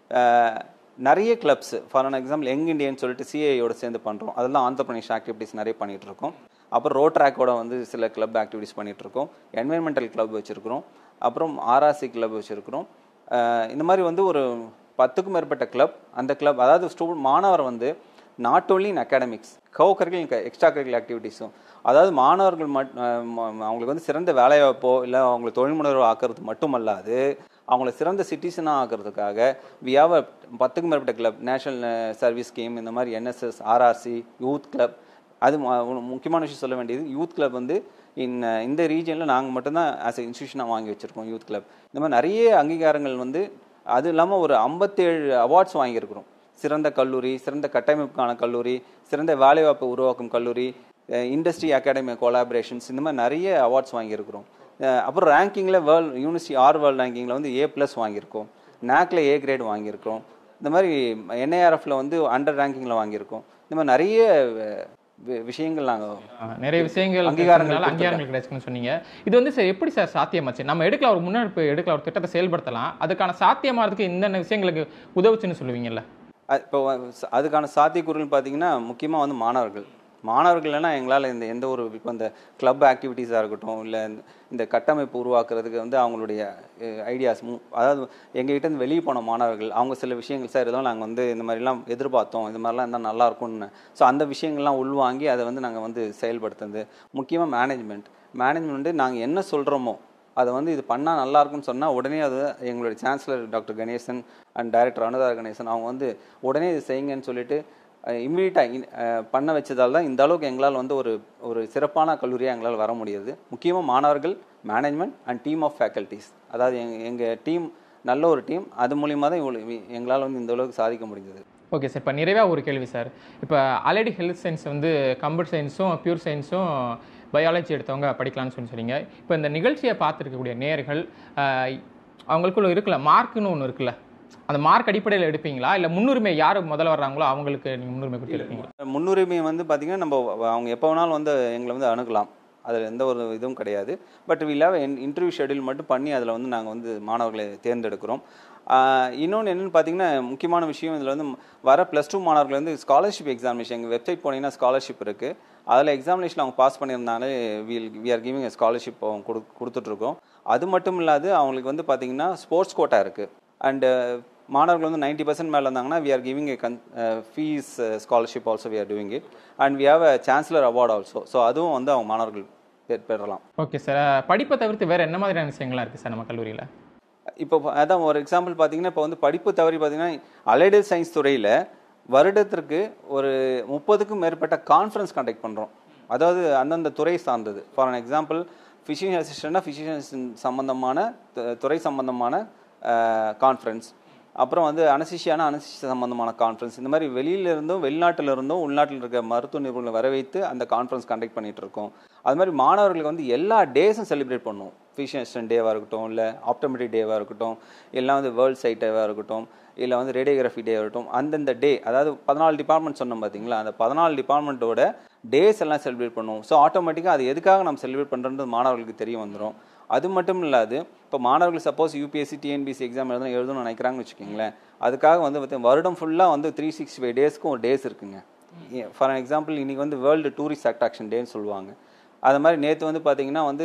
நிறைய clubs, for an example young இண்டியன்னு சொல்லிட்டு சிஏயோட சேர்ந்து பண்ணுறோம். அதெல்லாம் ஆண்டர்பிரினர்ஷிப் ஆக்டிவிட்டிஸ் நிறைய பண்ணிகிட்ருக்கோம். அப்புறம் ரோ ட்ராக்கோட வந்து சில கிளப் ஆக்டிவிட்டிஸ் பண்ணிகிட்ருக்கோம். என்வைரன்மெண்டல் கிளப் வச்சுருக்கிறோம். அப்புறம் ஆர்ஆர்சி கிளப் வச்சுருக்கிறோம். இந்த மாதிரி வந்து ஒரு பத்துக்கும் மேற்பட்ட கிளப். அந்த கிளப் அதாவது ஸ்டூடெண்ட் மாணவர் வந்து not only in academics, co curricular extra curricular ஆக்டிவிட்டீஸும், அதாவது மாணவர்கள் மட் அவங்களுக்கு வந்து சிறந்த வேலைவாய்ப்போ இல்லை அவங்களை தொழில் முனைவோர் ஆக்கிறது மட்டுமல்லாது அவங்கள சிறந்த சிட்டிசனாக ஆகிறதுக்காக வி ஹாவ் அ பத்துக்கும் மேற்பட்ட கிளப், நேஷனல் சர்வீஸ் ஸ்கீம், இந்த மாதிரி என்எஸ்எஸ், ஆர்ஆர்சி, யூத் கிளப். அது முக்கியமான விஷயம் சொல்ல வேண்டியது, யூத் கிளப் வந்து இந்த இந்த ரீஜனில் நாங்கள் மட்டும்தான் ஆஸ் எ இன்ஸ்டியூஷனாக வாங்கி வச்சுருக்கோம் யூத் கிளப். இந்த மாதிரி நிறைய அங்கீகாரங்கள் வந்து, அது இல்லாமல் ஒரு ஐம்பத்தேழு அவார்ட்ஸ் வாங்கியிருக்கிறோம். சிறந்த கல்லூரி, சிறந்த கட்டமைப்புக்கான கல்லூரி, சிறந்த வேலைவாய்ப்பு உருவாக்கும் கல்லூரி, இண்டஸ்ட்ரி அகாடமி கொலாபரேஷன்ஸ், இந்த மாதிரி நிறைய அவார்ட்ஸ் வாங்கியிருக்கிறோம். அப்புறம் ரேங்கிங்கில் வேர்ல்டு யூனிவர்சிட்டி ஆர் வேர்ல்டு ரேங்கிங்கில் வந்து ஏ ப்ளஸ் வாங்கியிருக்கோம். நேக்கில் ஏ கிரேட் வாங்கியிருக்கோம். இந்த மாதிரி என்ஐஆர்எஃப்ல வந்து அண்டர் ரேங்கிங்கில் வாங்கியிருக்கோம். இந்த மாதிரி நிறைய விஷயங்கள் நாங்கள் நிறைய விஷயங்கள் அங்கீகாரங்கள் அங்கீகாரங்கள் கிடைச்சுன்னு சொன்னீங்க. இது வந்து சார் எப்படி சார் சாத்தியமாச்சு? நம்ம எடுக்கலாம், ஒரு முன்னெடுப்பு எடுக்கலாம், ஒரு திட்டத்தை செயல்படுத்தலாம், அதுக்கான சாத்தியமாகிறதுக்கு இந்த விஷயங்களுக்கு உதவுச்சுன்னு சொல்லுவீங்கல்ல? இப்போ அதுக்கான சாத்தியக்கூறுகள் பார்த்தீங்கன்னா முக்கியமாக வந்து மாணவர்கள் மாணவர்கள்னா எங்களால் இந்த எந்த ஒரு இப்போ இந்த கிளப் ஆக்டிவிட்டீஸாக இருக்கட்டும், இல்லை இந்த கட்டமைப்பு உருவாக்குறதுக்கு வந்து அவங்களுடைய ஐடியாஸ், அதாவது எங்ககிட்ட இருந்து வெளியே போன மாணவர்கள் அவங்க சில விஷயங்கள் சார் இதெல்லாம் நாங்கள் வந்து இந்த மாதிரிலாம் எதிர்பார்த்தோம், இது மாதிரிலாம் இருந்தால் நல்லாயிருக்கும்னு. ஸோ அந்த விஷயங்கள்லாம் உள்வாங்கி அதை வந்து நாங்கள் வந்து செயல்படுத்துறது. முக்கியமாக மேனேஜ்மெண்ட் மேனேஜ்மெண்ட்டு நாங்கள் என்ன சொல்கிறோமோ அதை வந்து இது பண்ணால் நல்லாயிருக்குன்னு சொன்னால் உடனே அது எங்களுடைய chancellor doctor Ganesan and director அனுதார் கணேசன் அவங்க வந்து உடனே இது செய்யுங்கன்னு சொல்லிட்டு இம்மீடியட்டாக பண்ண வச்சதால் தான் இந்த அளவுக்கு எங்களால் வந்து ஒரு ஒரு சிறப்பான கல்லூரியாக எங்களால் வர முடியுது. முக்கியமாக மாணவர்கள், management and team of faculties, அதாவது எங் எங்கள் டீம் நல்ல ஒரு டீம். அது மூலிமா தான் இவ்வளோ எங்களால் வந்து இந்த அளவுக்கு சாதிக்க முடிஞ்சது. ஓகே சார், இப்போ நிறைவாக ஒரு கேள்வி சார். இப்போ அலைடு ஹெல்த் சயின்ஸ் வந்து கம்ப்யூட்டர் சயின்ஸும் பியூர் சயின்ஸும் பயாலஜி எடுத்தவங்க படிக்கலாம்னு சொல்லி சொன்னீங்க. இப்போ இந்த நிகழ்ச்சியை பார்த்துருக்கக்கூடிய நேயர்கள் அவங்களுக்குள்ள இருக்குல்ல மார்க்குன்னு ஒன்று இருக்குல்ல, அந்த மார்க் அடிப்படையில் எடுப்பீங்களா, இல்லை முன்னுரிமை யார் முதல்ல வர்றாங்களோ அவங்களுக்கு நீங்கள் முன்னுரிமை கொடுத்து எடுப்பீங்களா? முன்னுரிமை வந்து பார்த்தீங்கன்னா நம்ம அவங்க எப்போ வேணாலும் வந்து எங்களை வந்து அணுகலாம், அதில் எந்த ஒரு இதுவும் கிடையாது. But will have interview schedule மட்டும் பண்ணி அதில் வந்து நாங்கள் வந்து மாணவர்களை தேர்ந்தெடுக்கிறோம். இன்னொன்று என்னென்னு பார்த்தீங்கன்னா முக்கியமான விஷயம் இதில் வந்து வர ப்ளஸ் டூ மாணவர்கள் வந்து ஸ்காலர்ஷிப் எக்ஸாமினேஷன் எங்கள் வெப்சைட் போனீங்கன்னா ஸ்காலர்ஷிப் இருக்குது. அதில் எக்ஸாமினேஷன் அவங்க பாஸ் பண்ணியிருந்தாலே will we are giving scholarship அவங்க கொடு கொடுத்துட்ருக்கோம். அது மட்டும் இல்லாது அவங்களுக்கு வந்து பார்த்தீங்கன்னா ஸ்போர்ட்ஸ் கோட்டா இருக்குது. அண்டு மாணவர்கள் வந்து நைன்டி பர்சன்ட் மேலே இருந்தாங்கன்னா வி ஆர் கிவிங் ஏ கன் fees scholarship also we are doing it. And we have a chancellor award also. So அதுவும் வந்து அவங்க மாணவர்கள் பெறலாம். ஓகே சார், படிப்பை தவிர்த்து வேறு என்ன மாதிரியான விஷயங்கள்லாம் இருக்குது சார் நம்ம கல்லூரியில்? இப்போ அதான் ஒரு எக்ஸாம்பிள் பார்த்தீங்கன்னா, இப்போ வந்து படிப்பு தவறி பார்த்தீங்கன்னா அலைடு சயின்ஸ் துறையில் வருடத்திற்கு ஒரு முப்பதுக்கும் மேற்பட்ட கான்ஃபரன்ஸ் கண்டக்ட் பண்ணுறோம். அதாவது அந்தந்த துறை சார்ந்தது. ஃபார் அன் எக்ஸாம்பிள் ஃபிசிஷியன் அசிஸ்டண்ட்னா ஃபிசிஷியன் சம்பந்தமான துறை சம்பந்தமான கான்ஃபரன்ஸ், அப்புறம் வந்து அனஸ்தீசியானா அனஸ்தீசியா சம்பந்தமான கான்ஃபரன்ஸ், இந்த மாதிரி வெளியிலிருந்தும் வெளிநாட்டில் இருந்தும் உள்நாட்டில் இருக்க மருத்துவ நிபுணர்களை வர வைத்து அந்த கான்ஃபரன்ஸ் கண்டக்ட் பண்ணிகிட்டு இருக்கோம். அது மாதிரி மாணவர்களுக்கு வந்து எல்லா டேஸும் செலிப்ரேட் பண்ணுவோம். ஃபிசிஷியன் அசிஸ்டன்ட் டேவாக இருக்கட்டும், இல்லை ஆப்டோமெட்ரி டேவாக இருக்கட்டும், இல்லை வந்து வேர்ல்ட் சைட் டேவாக இருக்கட்டும், இல்லை வந்து ரேடியோகிராஃபி டே இருக்கட்டும், அந்தந்த டே, அதாவது பதினாலு டிபார்ட்மெண்ட் சொன்னோம் பார்த்தீங்களா, அந்த பதினாலு டிபார்ட்மெண்ட்டோட டேஸ் எல்லாம் செலிப்ரேட் பண்ணுவோம். ஸோ ஆட்டோமேட்டிக்காக அது எதுக்காக நம்ம செலிப்ரேட் பண்ணுறது மாணவர்களுக்கு தெரிய வந்துடும். அது மட்டும் இல்லாது இப்போ மாணவர்கள் சப்போஸ் யூபிஎஸ்சி டிஎன்பிஎஸ்சி எக்ஸாம் எழுதணும் எழுதணும்னு நினைக்கிறாங்கன்னு வச்சுக்கோங்களேன், அதுக்காக வந்து வருடம் ஃபுல்லாக வந்து த்ரீ சிக்ஸ்டி ஃபைவ் டேஸ்க்கும் ஒரு டேஸ் இருக்குங்க. ஃபார் எக்ஸாம்பிள் இன்றைக்கி வந்து வேர்ல்டு டூரிஸ்ட் அட்ராக்ஷன் டேன்னு சொல்லுவாங்க. அது மாதிரி நேற்று வந்து பார்த்திங்கன்னா வந்து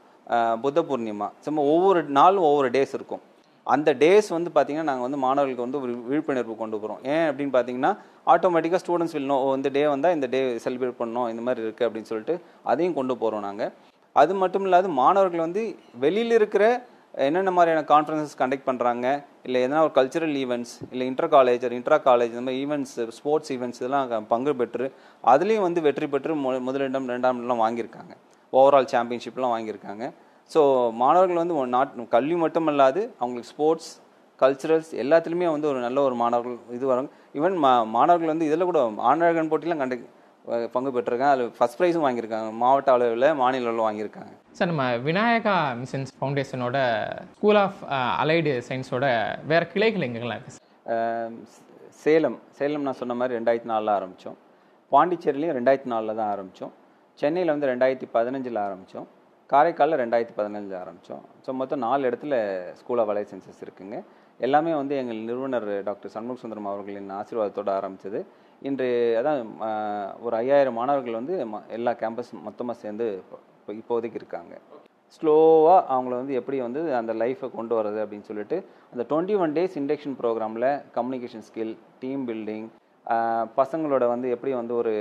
புத்த பூர்ணிமா, சும்மா ஒவ்வொரு நாளும் ஒவ்வொரு டேஸ் இருக்கும். அந்த டேஸ் வந்து பார்த்திங்கன்னா நாங்கள் வந்து மாணவர்களுக்கு வந்து ஒரு விழிப்புணர்வு கொண்டு போகிறோம். ஏன் அப்படின்னு பார்த்தீங்கன்னா ஆட்டோமேட்டிக்காக ஸ்டூடெண்ட்ஸ் வில் நோ இந்த டே வந்தால் இந்த டே செலிப்ரேட் பண்ணோம், இந்த மாதிரி இருக்குது அப்படின்னு சொல்லிட்டு அதையும் கொண்டு போகிறோம் நாங்கள். அது மட்டும் இல்லாது மாணவர்கள் வந்து வெளியில் இருக்கிற என்னென்ன மாதிரியான கான்ஃபரன்சஸ் கண்டக்ட் பண்ணுறாங்க, இல்லை எதனா ஒரு கல்ச்சுரல் ஈவெண்ட்ஸ், இல்லை இன்டர் காலேஜ் இன்ட்ரா காலேஜ் இந்த மாதிரி ஈவெண்ட்ஸ், ஸ்போர்ட்ஸ் ஈவெண்ட்ஸ் இதெல்லாம் பங்கு பெற்று அதுலேயும் வந்து வெற்றி பெற்று மு முதலிடம் ரெண்டாம் இடம்லாம் வாங்கியிருக்காங்க. ஓவரால் சாம்பியன்ஷிப்லாம் வாங்கியிருக்காங்க. ஸோ மாணவர்கள் வந்து நாட் கல்வி மட்டும் இல்லாது அவங்களுக்கு ஸ்போர்ட்ஸ், கல்ச்சுரல்ஸ் எல்லாத்துலேயுமே வந்து ஒரு நல்ல ஒரு மாணவர்கள் இது வரும். ஈவன் மா மாணவர்கள் வந்து இதில் கூட ஆணழகன் போட்டிலாம் கண்டக்ட் பங்கு பெற்றிருக்காங்க. அதில் ஃபஸ்ட் ப்ரைஸும் வாங்கியிருக்காங்க, மாவட்ட அளவில் மாநில அளவில் வாங்கியிருக்காங்க. சார், நம்ம விநாயகா மிஷன்ஸ் ஃபவுண்டேஷனோட ஸ்கூல் ஆஃப் அலைடு சயின்ஸோட வேறு கிளைகள் எங்கெல்லாம் இருக்குது சார்? சேலம் சேலம் நான் சொன்ன மாதிரி ரெண்டாயிரத்தி நாலில் ஆரம்பித்தோம். பாண்டிச்சேரிலையும் ரெண்டாயிரத்தி நாலில் தான் ஆரம்பித்தோம். சென்னையில் வந்து ரெண்டாயிரத்தி பதினஞ்சில் ஆரம்பித்தோம். காரைக்காலில் ரெண்டாயிரத்தி பதினஞ்சில் ஆரம்பித்தோம். ஸோ மொத்தம் நாலு இடத்துல ஸ்கூல் ஆஃப் அலைடு சயின்சஸ் இருக்குங்க. எல்லாமே வந்து எங்கள் நிறுவனர் டாக்டர் சண்முக சுந்தரம் அவர்களின் ஆசீர்வாதத்தோடு ஆரம்பித்தது. இன்று அதான் ஒரு ஐயாயிரம் மாணவர்கள் வந்து எல்லா கேம்பஸ் மொத்தமாக சேர்ந்து இப்போ இப்போதைக்கு இருக்காங்க. ஸ்லோவாக அவங்கள வந்து எப்படி வந்து அந்த லைஃப்பை கொண்டு வரது அப்படின்னு சொல்லிட்டு அந்த டுவெண்ட்டி ஒன் டேஸ் இண்டக்ஷன் ப்ரோக்ராமில் கம்யூனிகேஷன் ஸ்கில், டீம் பில்டிங், பசங்களோட வந்து எப்படி வந்து ஒரு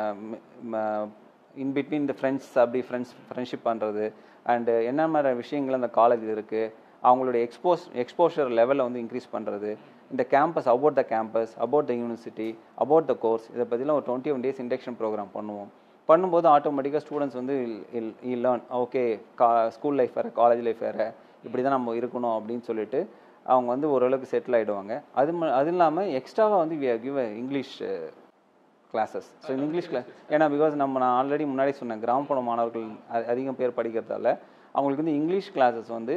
இன் பிட்வீன் த ஃப்ரெண்ட்ஸ் அப்படி ஃப்ரெண்ட்ஸ் ஃப்ரெண்ட்ஷிப் பண்ணுறது அண்டு என்ன மாதிரி விஷயங்கள் அந்த காலேஜில் இருக்குது, அவங்களுடைய எக்ஸ்போஸ் எக்ஸ்போஷர் லெவலை வந்து இன்க்ரீஸ் பண்ணுறது, இந்த campus about the campus, about the university, about the course, இதை பற்றிலாம் ஒரு twenty one days induction program பண்ணுவோம். பண்ணும்போது ஆட்டோமேட்டிக்காக ஸ்டூடெண்ட்ஸ் வந்து இ லேர்ன் ஓகே கா ஸ்கூல் லைஃப் வேறு காலேஜ் லைஃப் வேறு இப்படி தான் நம்ம இருக்கணும் அப்படின்னு சொல்லிட்டு அவங்க வந்து ஓரளவுக்கு செட்டில் ஆகிடுவாங்க. அது ம அது இல்லாமல் எக்ஸ்ட்ராவாக வந்து we give English classes. So இந்த இங்கிலீஷ் கிளாஸ் ஏன்னா பிகாஸ் நம்ம நான் ஆல்ரெடி முன்னாடி சொன்னேன் கிராமப்புற மாணவர்கள் அதிகம் பேர் படிக்கிறதால அவங்களுக்கு வந்து இங்கிலீஷ் கிளாஸஸ் வந்து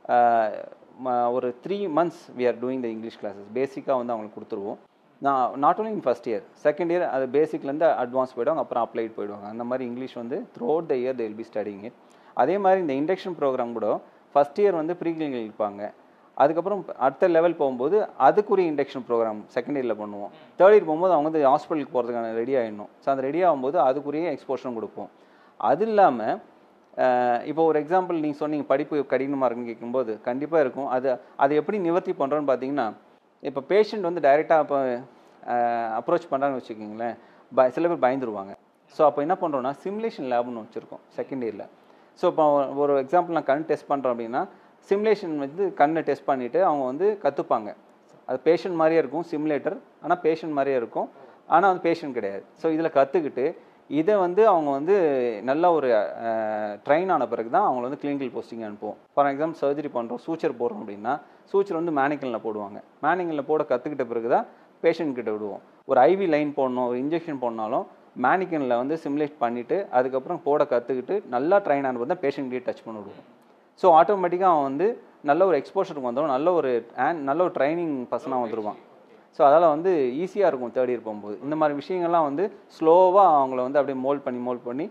ஒரு three months we are doing the English classes பேசிக்காக வந்து அவங்களுக்கு கொடுத்துருவோம். நான் not only in first year, second year அது பேசிக்லேருந்து அட்வான்ஸ் போய்டுவாங்க, அப்புறம் அப்ளைட் போயிடுவாங்க. அந்த மாதிரி இங்கிலீஷ் வந்து throughout the year they will be studying it. அதே மாதிரி இந்த இண்டக்ஷன் ப்ரோக்ராம் கூட ஃபஸ்ட் இயர் வந்து ப்ரீ கிளினிக்கல் இருப்பாங்க, அதுக்கப்புறம் அடுத்த லெவல் போகும்போது அதுக்குரிய இண்டக்ஷன் ப்ரோக்ராம் செகண்ட் இயரில் பண்ணுவோம். தேர்ட் இயர் போகும்போது அவங்க வந்து ஹாஸ்பிட்டலுக்கு போகிறதுக்கான ரெடி ஆகிடணும். ஸோ அந்த ரெடி ஆகும்போது அதுக்குரிய எக்ஸ்போஷரும் கொடுப்போம். அது இல்லாமல் இப்போ ஒரு எக்ஸாம்பிள் நீங்கள் சொன்னீங்க படிப்பு கடினமாக இருக்குன்னு கேட்கும்போது கண்டிப்பாக இருக்கும். அது அதை எப்படி நிவர்த்தி பண்ணுறோன்னு பார்த்தீங்கன்னா, இப்போ பேஷண்ட் வந்து டைரெக்டாக இப்போ அப்ரோச் பண்ணுறாங்கன்னு வச்சுக்கிங்களேன், ப சில பேர் பயந்துருவாங்க. ஸோ அப்போ என்ன பண்ணுறோன்னா சிமுலேஷன் லேப்னு வச்சுருக்கோம் செகண்ட் இயரில். ஸோ இப்போ ஒரு எக்ஸாம்பிள் நான் கண் டெஸ்ட் பண்ணுறோம் அப்படின்னா சிமுலேஷன் வந்து கண்ணை டெஸ்ட் பண்ணிவிட்டு அவங்க வந்து கற்றுப்பாங்க. அது பேஷண்ட் மாதிரியே இருக்கும் சிமுலேட்டர், ஆனால் பேஷண்ட் மாதிரியே இருக்கும், ஆனால் அது பேஷண்ட் கிடையாது. ஸோ இதில் கற்றுக்கிட்டு இதை வந்து அவங்க வந்து நல்ல ஒரு ட்ரெயின் ஆன பிறகு தான் அவங்கள வந்து கிளினிக்கல் போஸ்டிங் அனுப்புவோம். ஃபார் எக்ஸாம்பிள் சர்ஜரி பண்ணுறோம், சூச்சர் போடுறோம் அப்படின்னா சூச்சர் வந்து மேனிக்கலில் போடுவாங்க. மேனிக்கலில் போட கற்றுக்கிட்ட பிறகு தான் பேஷண்ட் கிட்ட விடுவோம். ஒரு ஐவி லைன் போடணும், ஒரு இன்ஜெக்ஷன் போடனாலும் மேனிக்கனில் வந்து சிமுலேட் பண்ணிவிட்டு அதுக்கப்புறம் போட கற்றுக்கிட்டு நல்லா ட்ரெயின் ஆனது தான் பேஷண்ட் கிட்டே டச் பண்ணி விடுவோம். ஸோ ஆட்டோமேட்டிக்காக அவன் வந்து நல்ல ஒரு எக்ஸ்போஷருக்கு வந்துடும், நல்ல ஒரு அண்ட் நல்ல ஒரு ட்ரைனிங் பர்சனாக வந்துடுவான். ஸோ அதனால் வந்து ஈஸியாக இருக்கும் தேர்ட் இயர் போகும்போது. இந்த மாதிரி விஷயங்கள்லாம் வந்து ஸ்லோவாக அவங்கள வந்து அப்படியே மோல்ட் பண்ணி மோல்ட் பண்ணி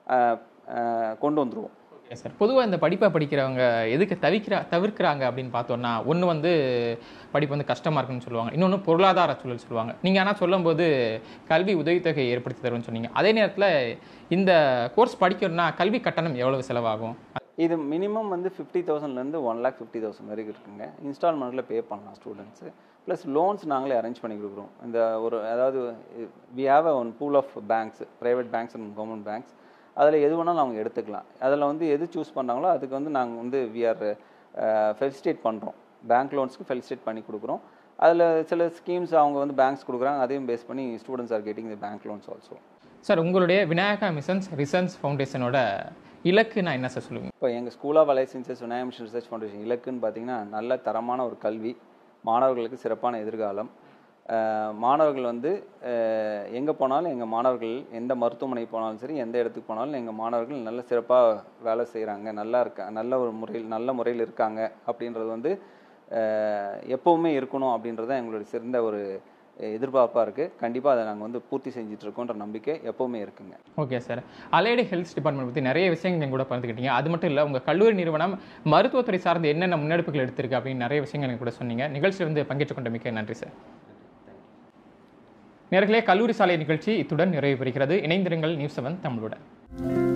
கொண்டு வந்துடுவோம். Okay sir. பொதுவாக இந்த படிப்பை படிக்கிறவங்க எதுக்கு தவிர்க்கிறா தவிர்க்கிறாங்க அப்படின்னு பார்த்தோன்னா, ஒன்று வந்து படிப்பு வந்து கஷ்டமாக இருக்குன்னு சொல்லுவாங்க, இன்னொன்று பொருளாதார சூழல் சொல்லுவாங்க. நீங்கள் ஆனால் சொல்லும்போது கல்வி உதவித்தொகை ஏற்படுத்தி தரும்னு சொன்னீங்க. அதே நேரத்தில் இந்த கோர்ஸ் படிக்கணும்னா கல்வி கட்டணம் எவ்வளவு செலவாகும்? இது மினிமம் வந்து ஃபிஃப்டி தௌசண்ட்லேருந்து ஒன் லேக் ஃபிஃப்டி தௌசண்ட் வரைக்கும் இருக்குங்க. இன்ஸ்டால்மெண்ட்டில் பே பண்ணலாம் ஸ்டூடெண்ட்ஸு. ப்ளஸ் லோன்ஸ் நாங்களே அரேஞ்ச் பண்ணி கொடுக்குறோம். இந்த ஒரு அதாவது we have a one pool of banks, private banks and government banks. அதில் எது வேணாலும் அவங்க எடுத்துக்கலாம். அதில் வந்து எது சூஸ் பண்ணுறாங்களோ அதுக்கு வந்து நாங்கள் வந்து வி ஆர் ஃபெலிசிட்டேட் பண்ணுறோம். பேங்க் லோன்ஸ்க்கு ஃபெலிசிட்டேட் பண்ணி கொடுக்குறோம். அதில் சில ஸ்கீம்ஸ் அவங்க வந்து பேங்க்ஸ் கொடுக்குறாங்க, அதையும் பேஸ் பண்ணி students are getting the bank loans also. Sir, உங்களுடைய விநாயகா மிஷன்ஸ் ரிசர்ச் ஃபவுண்டேஷனோட இலக்கு நான் என்ன சார் சொல்லுவேன்? இப்போ எங்கள் school of allied sciences Vinayaka Mission research foundation இலக்குன்னு பார்த்தீங்கன்னா நல்ல தரமான ஒரு கல்வி, மாணவர்களுக்கு சிறப்பான எதிர்காலம். மாணவர்கள் வந்து எங்கே போனாலும் எங்கள் மாணவர்கள் எந்த மருத்துவமனை போனாலும் சரி, எந்த இடத்துக்கு போனாலும் எங்கள் மாணவர்கள் நல்ல சிறப்பாக வேலை செய்கிறாங்க, நல்லா இருக்கா நல்ல ஒரு முறையில் நல்ல முறையில் இருக்காங்க அப்படின்றது வந்து எப்போவுமே இருக்கணும் அப்படின்றது தான் எங்களுடைய சிறந்த ஒரு எதிர்பார்ப்பாக இருக்குது. கண்டிப்பாக அதை நாங்கள் வந்து பூர்த்தி செஞ்சிட்ருக்கோன்ற நம்பிக்கை எப்போவுமே இருக்குங்க. Okay sir. Allied health department பற்றி நிறைய விஷயங்கள் கூட பகிர்ந்துக்கிட்டீங்க. அது மட்டும் இல்லை, உங்கள் கல்லூரி நிறுவனம் மருத்துவத்துறை சார்ந்து என்னென்ன முன்னெடுப்புகள் எடுத்திருக்கு அப்படின்னு நிறைய விஷயங்கள் எனக்கு கூட சொன்னீங்க. நிகழ்ச்சியில் வந்து பங்கேற்றுக் கொண்ட மிக்க நன்றி சார். நேயர்களே, கல்லூரி சாலை நிகழ்ச்சி இத்துடன் நிறைவு பெறுகிறது. இணைந்திருங்கள் நியூஸ் செவன் தமிழுடன்.